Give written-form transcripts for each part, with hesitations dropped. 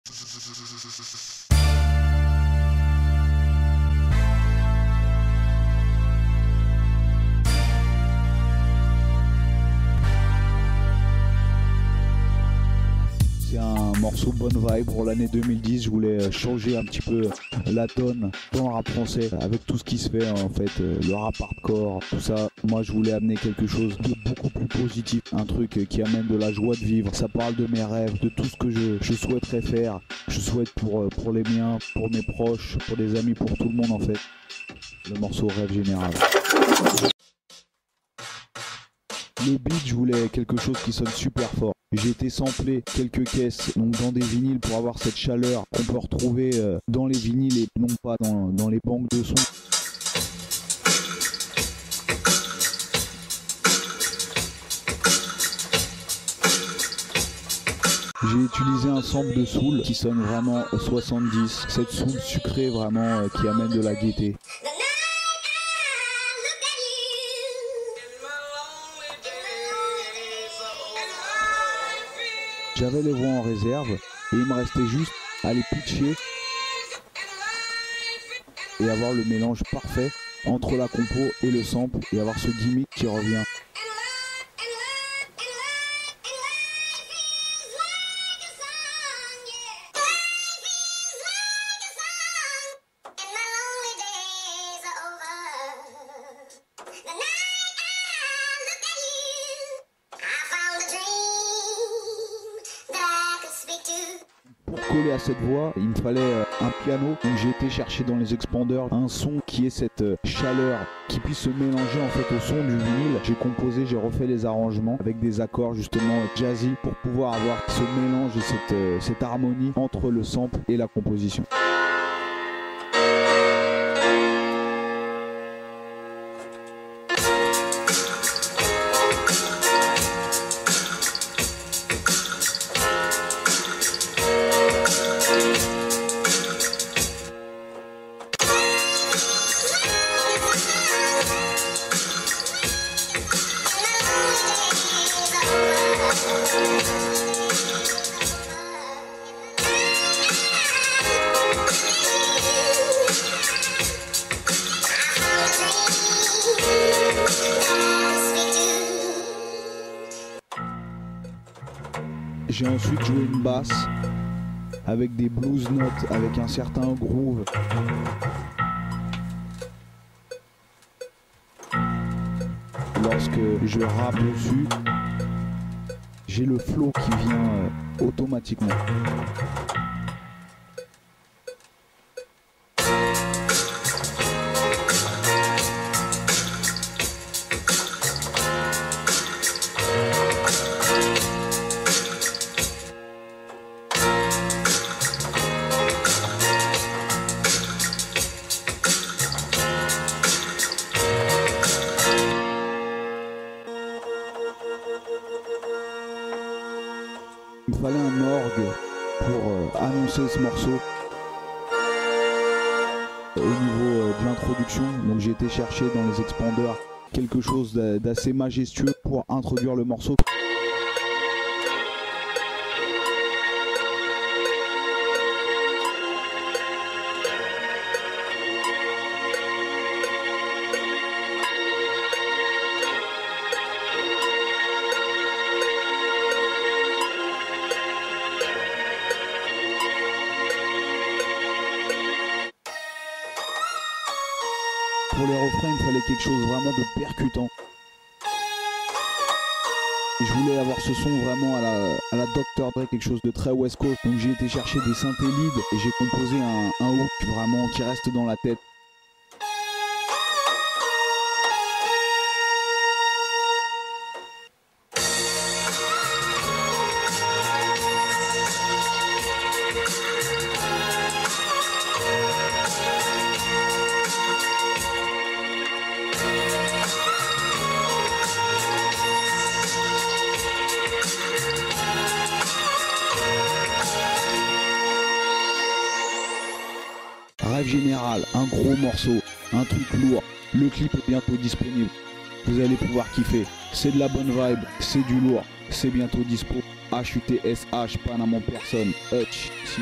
C'est un morceau bonne vibe pour l'année 2010. Je voulais changer un petit peu la donne dans le rap français avec tout ce qui se fait en fait, le rap hardcore, tout ça. Moi je voulais amener quelque chose de beaucoup plus positif, un truc qui amène de la joie de vivre. Ça parle de mes rêves, de tout ce que je souhaiterais faire. Je souhaite pour les miens, pour mes proches, pour les amis, pour tout le monde en fait. Le morceau Rêve Général. Le beat, je voulais quelque chose qui sonne super fort. J'ai été samplé quelques caisses donc dans des vinyles pour avoir cette chaleur qu'on peut retrouver dans les vinyles et non pas dans les banques de sons. J'ai utilisé un sample de soul qui sonne vraiment 70, cette soul sucrée vraiment qui amène de la gaieté. J'avais les voix en réserve et il me restait juste à les pitcher et avoir le mélange parfait entre la compo et le sample et avoir ce gimmick qui revient. Pour coller à cette voix, il me fallait un piano, donc j'ai été chercher dans les expanders un son qui ait cette chaleur, qui puisse se mélanger en fait au son du vinyle. J'ai composé, j'ai refait les arrangements avec des accords justement jazzy pour pouvoir avoir ce mélange et cette harmonie entre le sample et la composition. J'ai ensuite joué une basse avec des blues notes, avec un certain groove. Lorsque je rappe dessus, j'ai le flow qui vient automatiquement. Il me fallait un orgue pour annoncer ce morceau au niveau de l'introduction. Donc j'ai été chercher dans les expanders quelque chose d'assez majestueux pour introduire le morceau. Pour les refrains, il me fallait quelque chose vraiment de percutant. Et je voulais avoir ce son vraiment à la Dr. Dre, quelque chose de très West Coast. Donc j'ai été chercher des synthés lead et j'ai composé un hook vraiment qui reste dans la tête. Rêve Général, un gros morceau, un truc lourd. Le clip est bientôt disponible. Vous allez pouvoir kiffer. C'est de la bonne vibe, c'est du lourd, c'est bientôt dispo. HUTSH, Panama en personne. Hutch, si.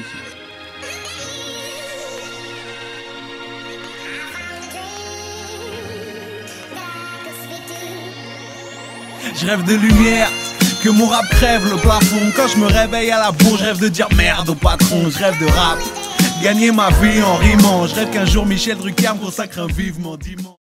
Je rêve de lumière, que mon rap crève le plafond. Quand je me réveille à la bourre, je rêve de dire merde au patron. Je rêve de rap, gagner ma vie en rimant. Je rêve qu'un jour Michel Drucker me consacre un vivement dimanche.